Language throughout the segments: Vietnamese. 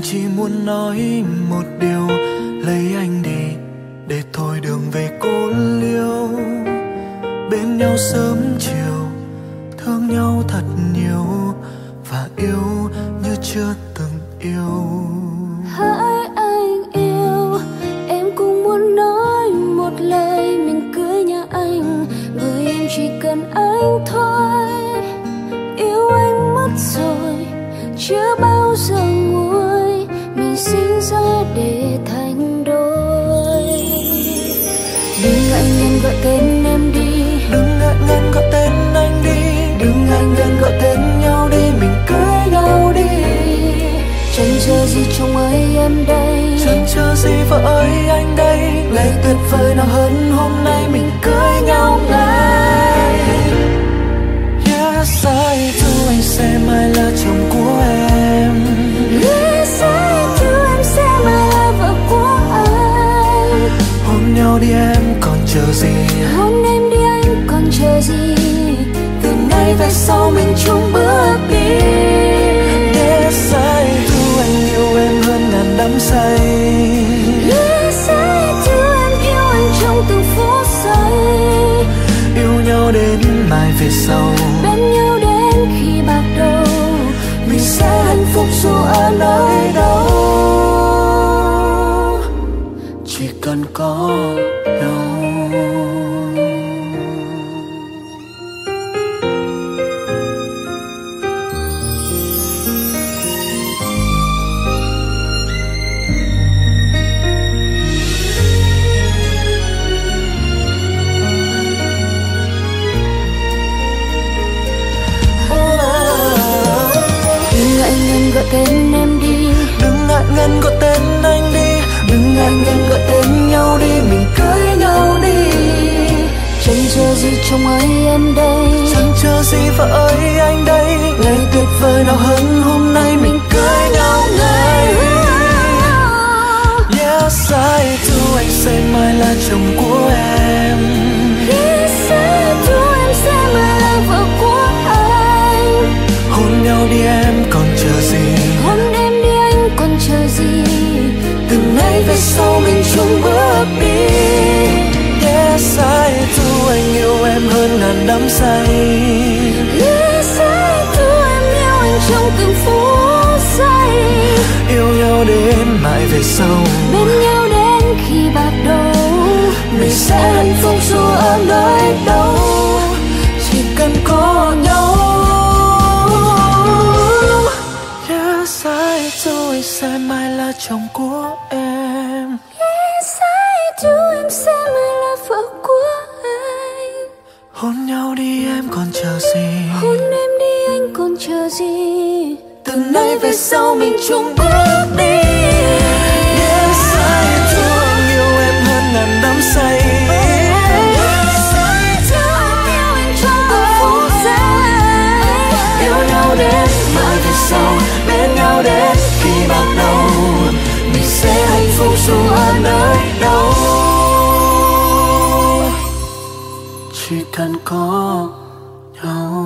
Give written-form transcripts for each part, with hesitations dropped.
chỉ muốn nói một điều, lấy anh đi để thôi đường về cô liêu. Bên nhau sớm chiều, thương nhau thật nhiều và yêu như chưa từng yêu. Hỡi anh yêu, em cũng muốn nói một lời mình cưới nhà anh, bởi em chỉ cần anh thôi. Yêu anh mất rồi, chưa bao giờ nguôi, mình sinh ra để thành đôi. Đừng ngại ngần gọi tên em đi, đừng ngại ngần gọi tên anh đi, đừng ngại ngần gọi tên nhau đi, mình cưới nhau đi. Chẳng chờ gì chồng ơi em đây, chẳng chờ gì vợ ơi anh đây, ngày tuyệt vời nào hơn hôm nay mình cưới nhau ngay. Yes, I do, anh sẽ mãi là chồng của em. Yes, I do, em sẽ mãi là vợ của anh. Hôn nhau đi em còn chờ gì, hôn em đi anh còn chờ gì, từ nay về sau mình chung bước đi. Yes, I do, anh yêu em hơn ngàn đắm say. Yes, I do, em yêu anh trong từng phút giây. Yêu nhau đến mai về sau, bên nhau đến khi bạc đầu, mình sẽ hạnh phúc dù ở nơi đâu, chỉ cần có nhau. Gọi tên em đi, đừng ngại ngần gọi tên anh đi, đừng ngại ngần gọi tên nhau đi, mình cưới nhau đi. Chẳng chờ gì chồng ơi em đây, chẳng chờ gì vợ ơi anh đây, ngày tuyệt vời nào hơn hôm nay mình cưới nhau ngay. Yes, I do, anh sẽ mãi là chồng của em. Yes, I do, em sẽ mãi là vợ của anh. Hôn nhau đi em còn chờ gì, hôn em đi anh còn chờ gì, từ nay về sau mình chung bước đi. Yes, I do, anh yêu em hơn ngàn đắm say. Yes, I do, em yêu anh trong từng phút giây. Yêu nhau đến mãi về sau, bên nhau đến khi bạc đầu, mình sẽ hạnh phúc dù ở nơi đâu, chỉ cần có nhau. Yes, I do, anh sẽ mãi là chồng của em. Yes, I do, em sẽ mãi là vợ của anh. Hôn nhau đi em còn chờ gì, hôn em đi anh còn chờ gì, từ nay về sau mình chung bước đi. Yes, I do, anh yêu em hơn ngàn đắm say. Yes, I do, em yêu anh trong từng phút giây. Yêu nhau đến mãi về sau, bên nhau đến khi bạc đầu, mình sẽ hạnh phúc dù ở nơi đâu, chỉ cần có nhau.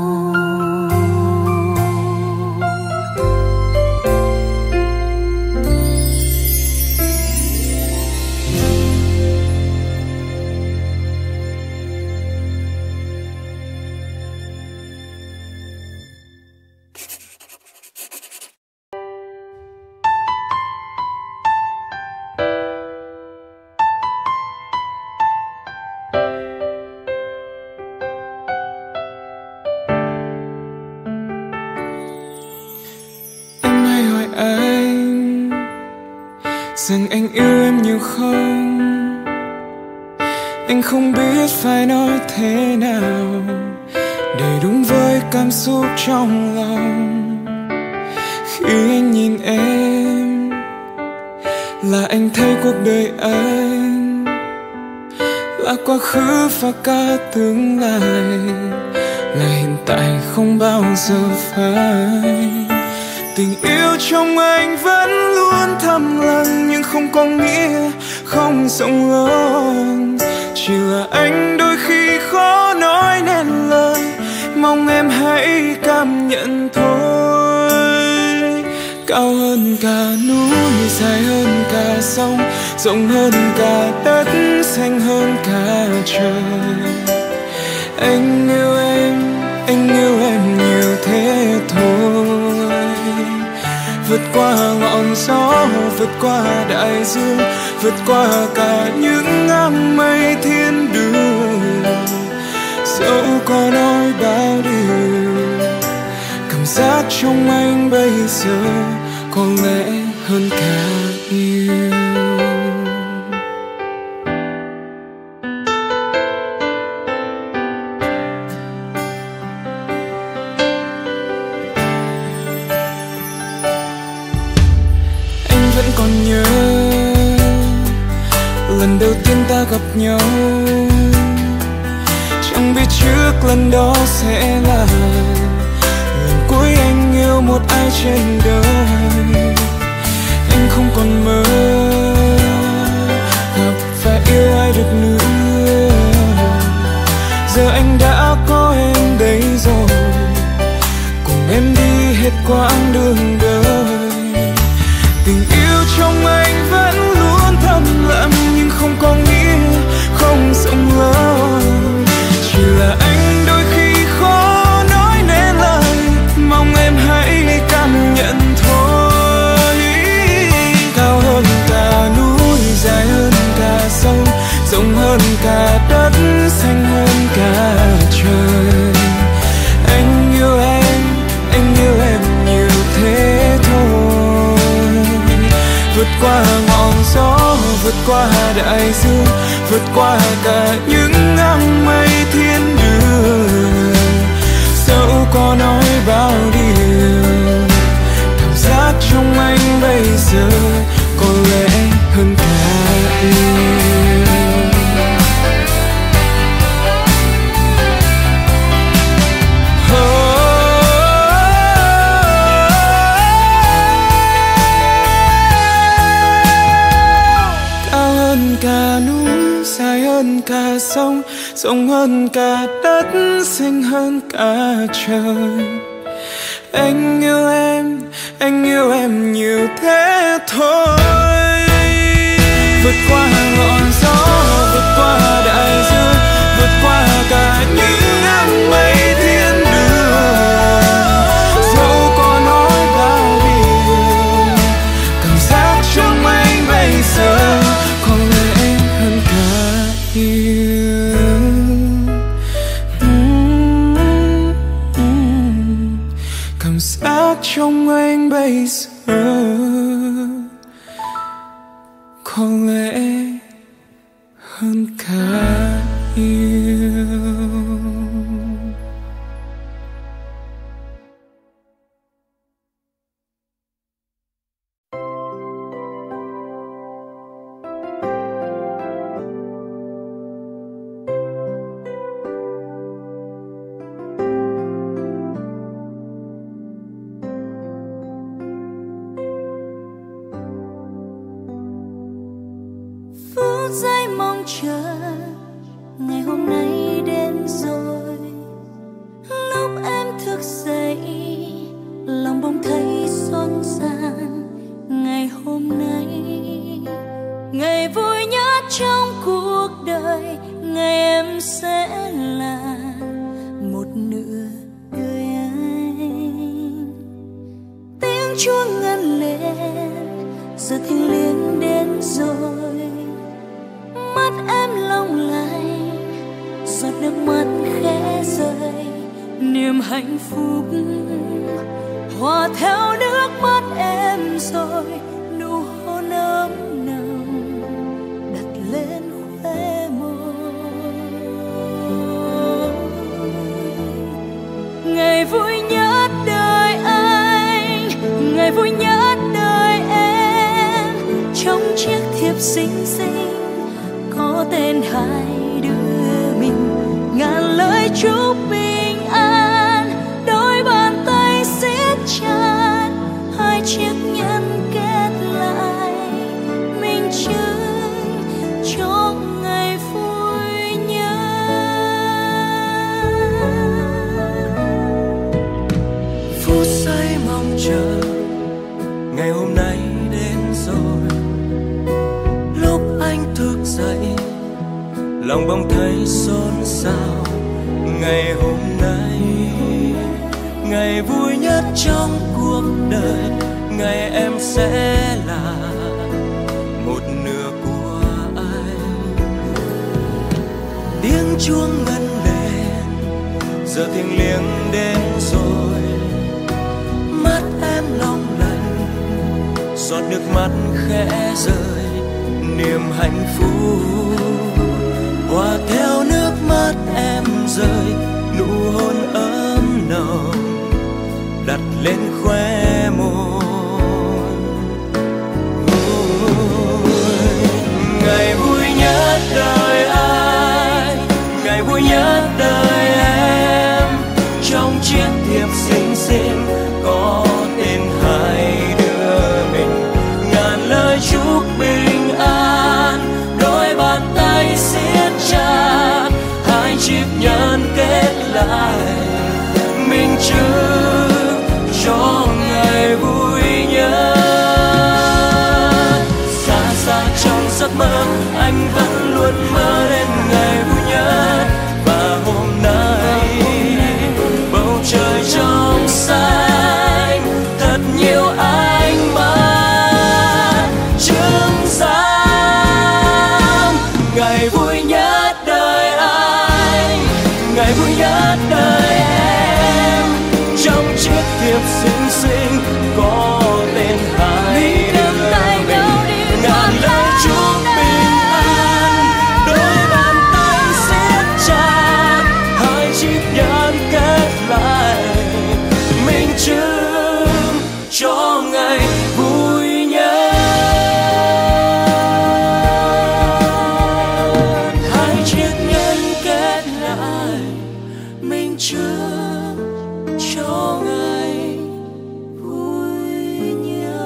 Rằng anh yêu em nhiều không, anh không biết phải nói thế nào để đúng với cảm xúc trong lòng. Khi anh nhìn em là anh thấy cuộc đời anh là quá khứ và cả tương lai, là hiện tại không bao giờ phai. Tình yêu trong anh vẫn luôn thầm lặng, nhưng không có nghĩa không rộng lớn. Chỉ là anh đôi khi khó nói nên lời, mong em hãy cảm nhận thôi. cao hơn cả núi, dài hơn cả sông, rộng hơn cả đất, xanh hơn cả trời. Anh yêu em nhiều thế thôi. Vượt qua ngọn gió, vượt qua đại dương, vượt qua cả những áng mây thiên đường. Dẫu có nói bao điều, cảm giác trong anh bây giờ có lẽ hơn cả yêu. Anh vẫn còn nhớ lần đầu tiên ta gặp nhau, chẳng biết trước lần đó sẽ là lần cuối anh yêu một ai trên đời. Anh không còn mơ gặp và yêu ai được nữa. Giờ anh đã có em đây rồi, cùng em đi hết quãng đường đời. Tình yêu trong anh vẫn luôn thầm lặng, nhưng không có nghĩa không rộng lớn. Chỉ là anh đôi khi khó nói nên lời, mong em hãy cảm nhận thôi. Cao hơn cả núi, dài hơn cả sông, rộng hơn cả đất, xanh hơn cả trời. Anh yêu em nhiều thế thôi. Vượt qua ngọn gió, vượt qua đại dương, vượt qua cả những áng mây thiên đường. Dẫu có nói bao điều, cảm giác trong anh bây giờ có lẽ hơn cả yêu. Cả núi, dài hơn cả sông, rộng hơn cả đất, xanh hơn cả trời. Anh yêu em nhiều thế thôi. Vượt qua ngọn gió, vượt qua đại dương, vượt qua cả những áng mây thiên đường. Dẫu có nói bao điều, cảm giác trong anh bây giờ có lẽ hơn cả yêu. Cảm giác trong anh bây giờ có lẽ hơn cả yêu. Phút giây mong chờ ngày hôm nay đến rồi. Lúc em thức dậy, lòng bỗng thấy xót xa. Ngày hôm nay, ngày vui nhất trong cuộc đời, ngày em sẽ là một nửa đời anh. Tiếng chuông ngân lên, giờ thiêng liêng đến rồi. Mắt em long lanh, giọt nước mắt khẽ rơi. Niềm hạnh phúc hòa theo nước mắt em rồi. Nụ hôn ấm nồng đặt lên khóe môi. Ngày vui nhất đời anh, ngày vui nhất đời em. Trong chiếc thiệp xinh xinh có tên hai đứa mình, ngàn lời chúc bình an. Đôi bàn tay siết chặt, hai chiếc nhẫn kết lại, minh chứng cho ngày vui nhất. Phút giây mong chờ lòng bỗng thấy xôn xao. Ngày hôm nay, ngày vui nhất trong cuộc đời, ngày em sẽ là một nửa của anh. Tiếng chuông ngân lên, giờ thiêng liêng đến rồi. Mắt em long lanh, giọt nước mắt khẽ rơi, niềm hạnh phúc hòa theo nước mắt em rơi. Nụ hôn ấm nồng đặt lên khóe môi. Ngày vui nhất đời anh, ngày vui nhất đời em. Trong chiếc thiệp xinh xinh có tên hai đứa mình, ngàn lời chúc bình an, đôi bàn tay siết chặt, hai chiếc nhẫn kết lại minh chứng cho ngày vui nhất. Xa xa trong giấc mơ anh vẫn luôn mơ đến ngày vui nhất. Và hôm nay bầu trời trong xanh, thật nhiều ánh mắt chứng giám. Ngày vui nhất đời anh, ngày vui nhất đời em. Trong chiếc thiệp xinh xinh có tên hai đứa mình, ngàn lời chúc bình an, đôi bàn tay siết chặt, hai chiếc nhẫn kết lại minh chứng cho ngày vui nhất. Hai chiếc nhẫn kết lại minh chứng cho ngày vui nhất.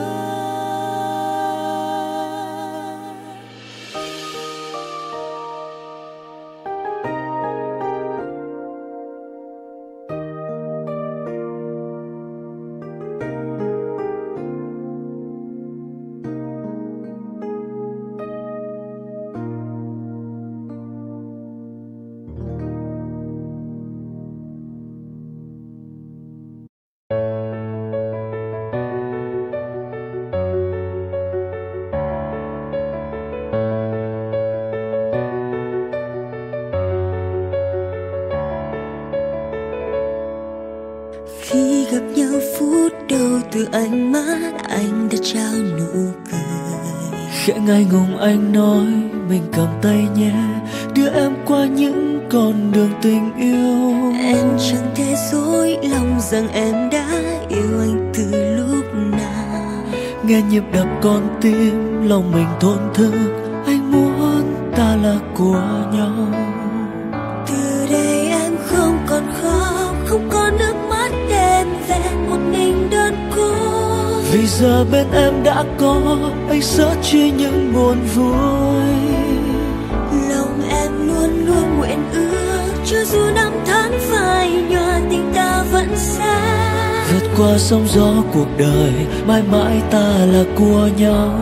Khi gặp nhau phút đầu từ ánh mắt anh đã trao nụ cười. Khẽ ngại ngùng anh nói mình cầm tay nhé, đưa em qua những con đường tình yêu. Em chẳng thể dối lòng rằng em đã yêu anh từ lúc nào. Nghe nhịp đập con tim lòng mình thổn thức, anh muốn ta là của nhau. Từ đây em không còn khóc, không còn nước mắt đêm về một mình đơn cô. Vì giờ bên em đã có anh sẽ chia những buồn vui. Lòng em luôn luôn nguyện ước, cho dù năm tháng phai nhòa tình ta vẫn xa. Vượt qua sóng gió cuộc đời, mãi mãi ta là của nhau.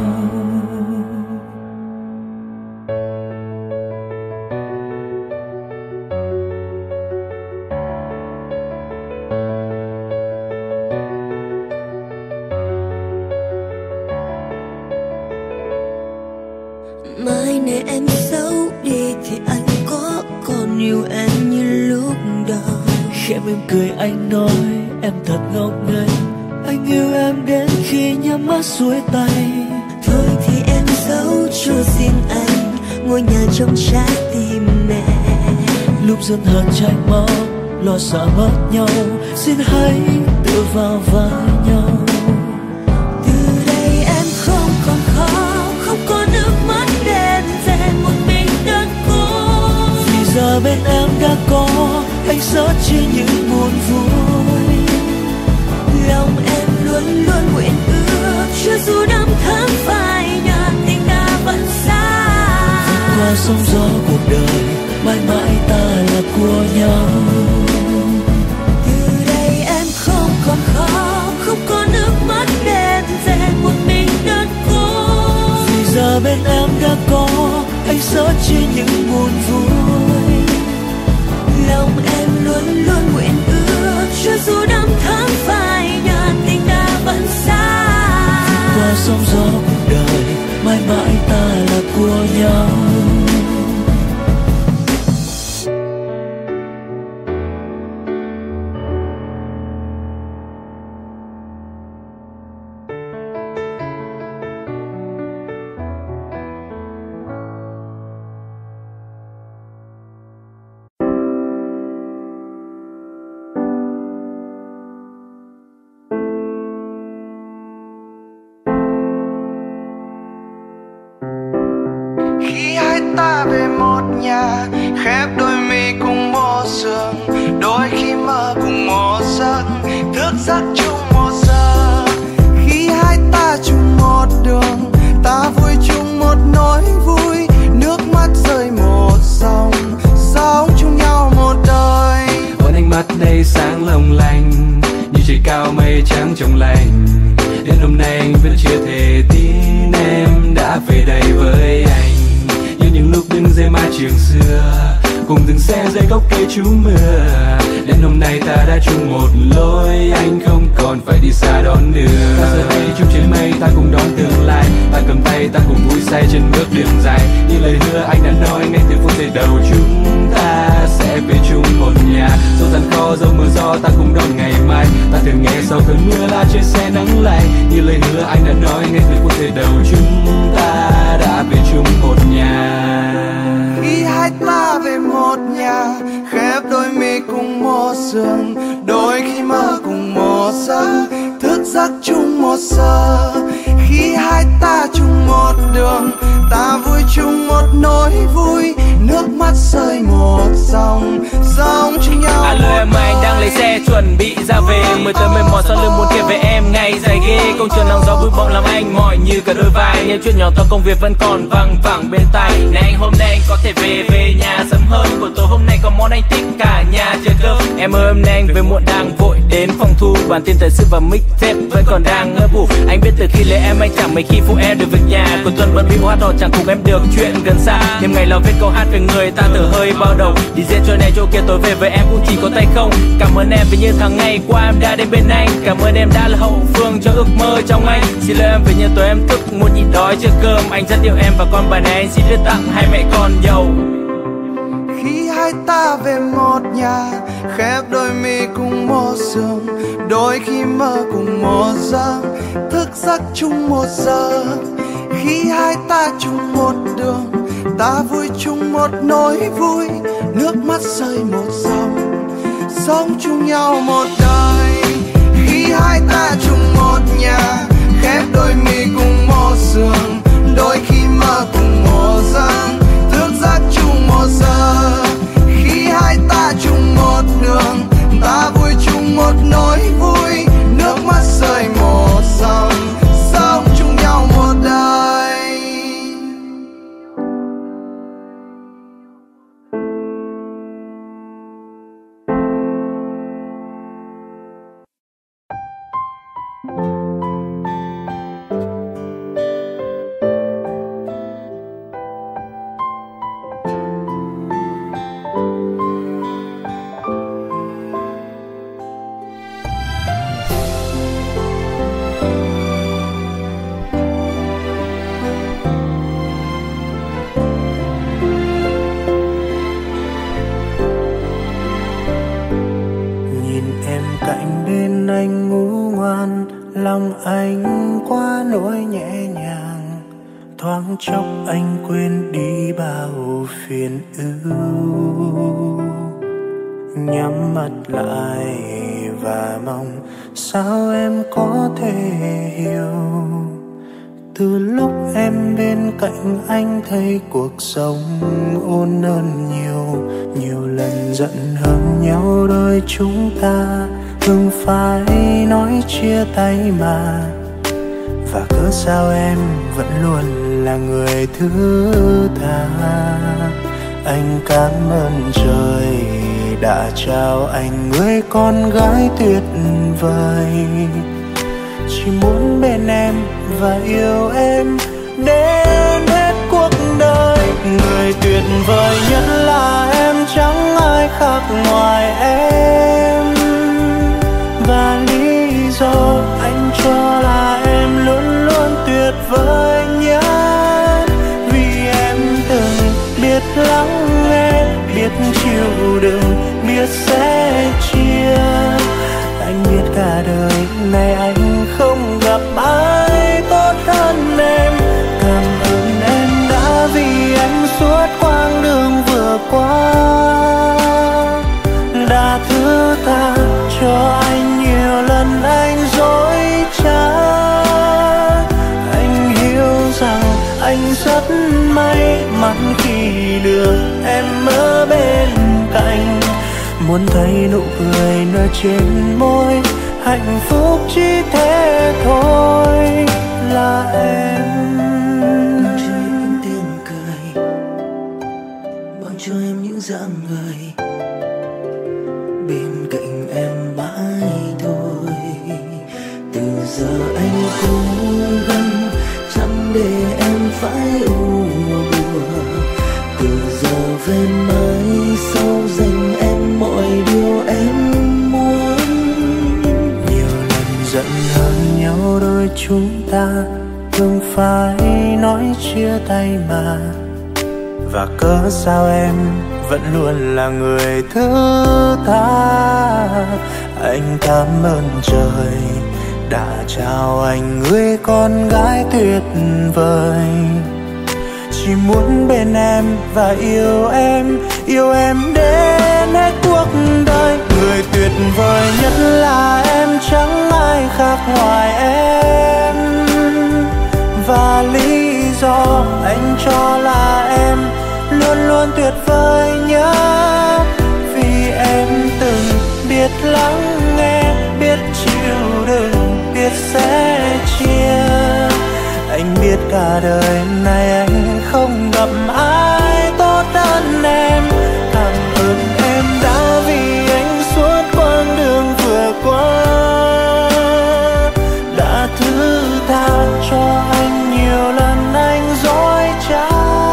Mai này em xấu đi thì anh có còn yêu em như lúc đầu. Khẽ mỉm cười anh nói em thật ngốc nghếch, anh yêu em đến khi nhắm mắt xuôi tay. Thôi thì em giấu cho riêng anh ngôi nhà trong trái tim mẹ. Lúc giận hờn tranh máu, lo sợ mất nhau, xin hãy tự vào vai nhau. Từ đây em không còn khóc, không có nước mắt đêm về một mình đơn cô. Vì giờ bên em đã có anh sẽ chia những buồn vui. Lòng em luôn luôn nguyện ước, cho dù năm tháng phai nhạt tình ta vẫn xa. Vượt qua sóng gió cuộc đời, mãi mãi ta là của nhau. Từ đây em không còn khóc, không có nước mắt đêm về một mình đơn cô. Vì giờ bên em đã có anh sẽ chia những buồn vui. ta về một nhà, khép đôi mi cùng một giường, đôi khi mơ cùng một giấc, thức giấc chung một giờ. Khi hai ta chung một đường, ta vui chung một nỗi vui, nước mắt rơi một dòng, sống chung nhau một đời. Ôn ánh mắt đây sáng long lanh, như trời cao mây trắng trong lành. Đến hôm nay anh vẫn chưa thể tin em đã về đây với anh, như những lúc đứng dưới mái trường xưa, cùng từng xe dưới gốc cây trú mưa. Đến hôm nay ta đã chung một lối, anh không còn phải đi xa đón đưa. Ta giờ đây chung trên mây, ta cùng đón tương lai, ta cầm tay, ta cùng vui say trên bước đường dài. Như lời hứa anh đã nói ngay từ phút giây đầu, chúng ta sẽ về chung một nhà. Dẫu gian khó, dẫu mưa gió, ta cùng đón ngày mai. Ta thường nghe sau cơn mưa là trời sẽ nắng lại. Như lời hứa anh đã nói ngay từ phút giây đầu, chúng ta đã về chung một nhà. Khi hai ta về một nhà, khép đôi mi cùng một giường, đôi khi mơ cùng một giấc, thức giấc chung một giờ. Khi hai ta chung một đường, ta vui chung một nỗi vui, nước mắt rơi một dòng, sống chung nhau. Alo em, anh đang lấy xe chuẩn bị ra về, mới tới mệt mỏi sau lưng muốn kể về em ngày dài ghê. Công trường nắng gió bụi bộn làm anh mỏi như cả đôi vai, những chuyện nhỏ to công việc vẫn còn văng vẳng bên tai. Này anh hôm nay anh có thể về nhà sớm hơn, buổi tối hôm nay có món anh thích cả nhà chờ cơm. Em ơi hôm nay anh về muộn đang vội đến phòng thu, bản tin thời sự và mixtape vẫn còn đang ngỡ ngủ. Anh biết từ khi lấy em anh chẳng mấy khi phụ em được việc nhà, cuối tuần bận bịu hát hò chẳng cùng em được chuyện gần xa. Thêm ngày lo viết câu hát về người ta thở hơi bao đầu, đi dễ chỗ này chỗ kia tối về với em cũng chỉ có tay không. Cảm ơn em vì những tháng ngày qua em đã đến bên anh, cảm ơn em đã là hậu phương cho ước mơ trong anh. Xin lỗi em vì những tối em thức muốn nhịn đói chưa cơm, anh rất yêu em và con bà này anh xin đưa tặng hai mẹ con giàu. Khi hai ta về một nhà, khép đôi mi cùng một giường, đôi khi mơ cùng một giấc, thức giấc chung một giờ. Khi hai ta chung một đường, ta vui chung một nỗi vui, nước mắt rơi một dòng, sống chung nhau một đời. Khi hai ta chung một nhà, khép đôi mi cùng một giường, đôi khi mơ cùng một giấc, thức giấc chung một giờ. Khi hai ta chung một đường, ta vui chung một nỗi vui, nước mắt rơi một dòng, sống chung nhau một đời. Anh ngủ ngoan, lòng anh quá nỗi nhẹ nhàng, thoáng chốc anh quên đi bao phiền ưu. Nhắm mắt lại và mong sao em có thể hiểu, từ lúc em bên cạnh anh thấy cuộc sống ôn hơn nhiều. Nhiều lần giận hơn nhau đôi chúng ta, thường phải nói chia tay mà. Và cớ sao em vẫn luôn là người thứ tha. Anh cảm ơn trời đã trao anh người con gái tuyệt vời, chỉ muốn bên em và yêu em đến hết cuộc đời. Người tuyệt vời nhất là em, chẳng ai khác ngoài em. Và lý do anh cho là em luôn luôn tuyệt vời nhất, vì em từng biết lắng nghe, biết chịu đựng, biết sẻ chia. Anh biết cả đời này anh không gặp ai tốt hơn em. Cảm ơn em đã vì anh suốt quãng đường vừa qua, đã thứ tha cho anh nhiều lần anh dối trá. Anh hiểu rằng anh rất may mắn khi muốn thấy nụ cười nở trên môi, hạnh phúc chỉ thế thôi là em. Mang cho em những tiếng cười, mang cho em những dáng người, bên cạnh em mãi thôi. Từ giờ anh cố gắng chẳng để em phải u buồn. Từ giờ về mai sau dành em mọi điều em muốn. Nhiều lần giận hờn nhau đôi chúng ta thường phải nói chia tay mà. Và cớ sao em vẫn luôn là người thứ tha. Anh cảm ơn trời đã trao anh người con gái tuyệt vời. Chỉ muốn bên em và yêu em đến hết cuộc đời. Người tuyệt vời nhất là em, chẳng ai khác ngoài em. Và lý do anh cho là em luôn luôn tuyệt vời nhất. Vì em từng biết lắng nghe, biết chịu đựng, biết sẻ chia. Anh biết cả đời này anh không gặp ai tốt hơn em. Cảm ơn em đã vì anh suốt quãng đường vừa qua, đã thứ tha cho anh nhiều lần anh dối trá.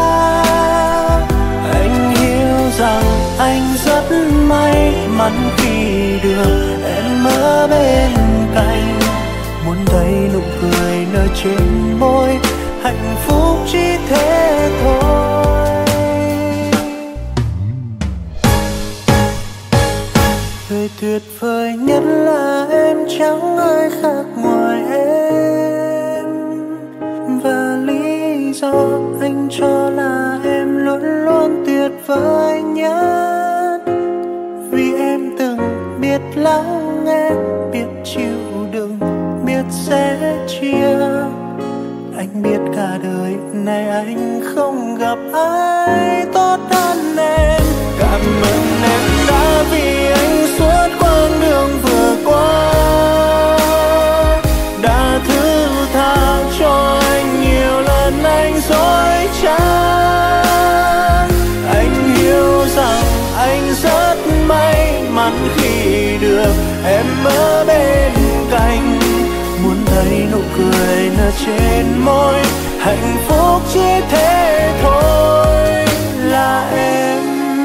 Anh hiểu rằng anh rất may mắn khi được em ở bên cạnh. Muốn thấy nụ cười nở trên môi, hạnh phúc chỉ thế thôi. Người tuyệt vời nhất là em, chẳng ai khác ngoài em. Và lý do anh cho là em luôn luôn tuyệt vời nhất. Vì em từng biết lắng nghe, biết chịu đựng, biết sẻ chia. Anh biết cả đời này anh không gặp ai tốt hơn em. Cảm ơn em đã vì anh suốt quãng đường vừa qua, đã thứ tha cho anh nhiều lần anh dối trá. Anh hiểu rằng anh rất may mắn khi được em ở bên cạnh. Muốn thấy nụ cười nở trên môi, hạnh phúc chỉ thế thôi là em.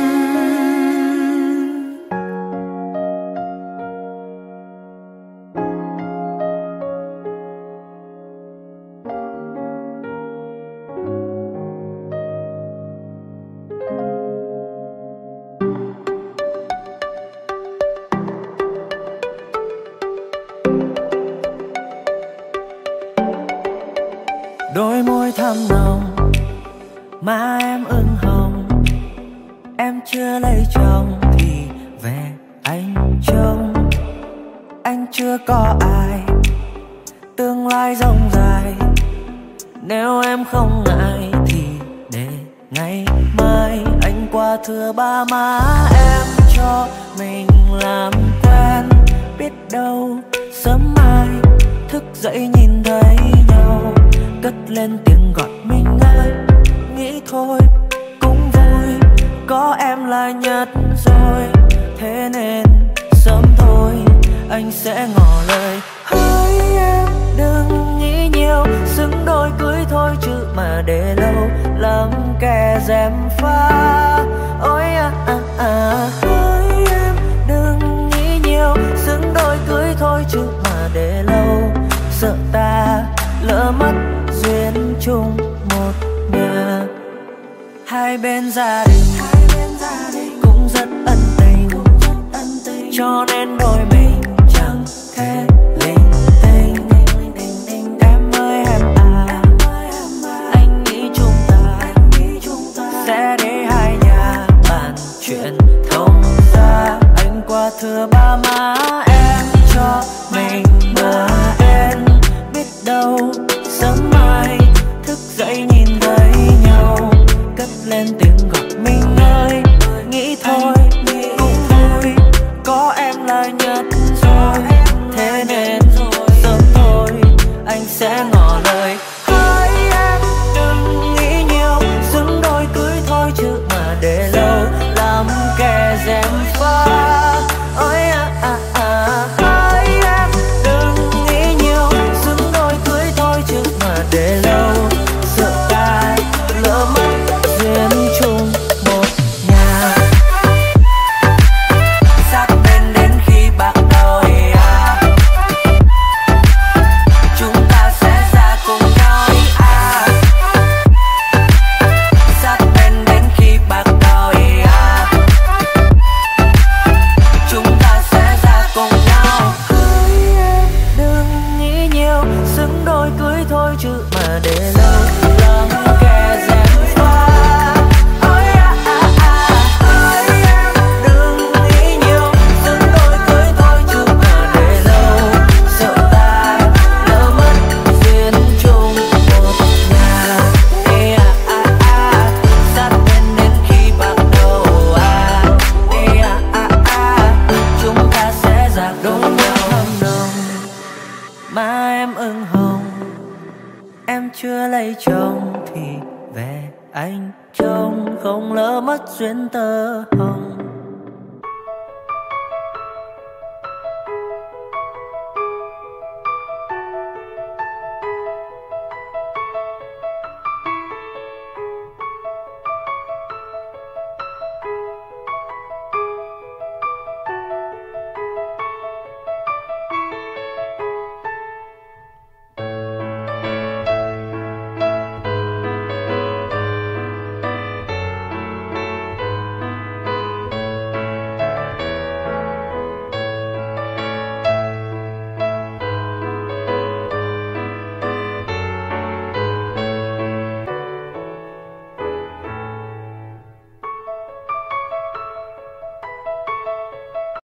Đôi môi thắm nồng, má em ửng hồng. Em chưa lấy chồng thì về anh trông. Anh chưa có ai, tương lai rộng dài. Nếu em không ngại thì để ngày mai anh qua thưa ba má em cho mình làm quen. Biết đâu sớm mai thức dậy nhìn thấy nhau, cất lên tiếng gọi mình ơi. Nghĩ thôi cũng vui, có em là nhất rồi. Thế nên sớm thôi anh sẽ ngỏ lời. Hỡi em đừng nghĩ nhiều, xứng đôi cưới thôi chứ mà để lâu lắm kẻ dèm pha. Ôi hỡi em đừng nghĩ nhiều, xứng đôi cưới thôi chứ mà để lâu sợ ta lỡ mất duyên chung một nhà. Hai bên gia đình cũng rất ân tình, cho nên đôi mình chẳng thể linh tinh. Em ơi em à, anh nghĩ chúng ta sẽ để hai nhà bàn chuyện thông ra. Anh qua thưa ba má em cho mình bờ em. Biết đâu sớm mai thức dậy nhìn thấy nhau, cất lên tiếng gọi mình ơi. Nghĩ thôi cũng vui, chứ mà để lâu lắng kẻ dèm pha. Ôi à à à, ôi em đừng nghĩ nhiều, dừng đôi cưới thôi chứ mà để lâu. Sợ ta lỡ mất duyên chung một nhà. Ê à à à, sát bên đến khi bắt đầu à. Ê à à à, chúng ta sẽ giặc đôi nhau thầm nồng. Má em ửng hồng, em chưa lấy chồng thì về anh trông không lỡ mất duyên tơ hồng.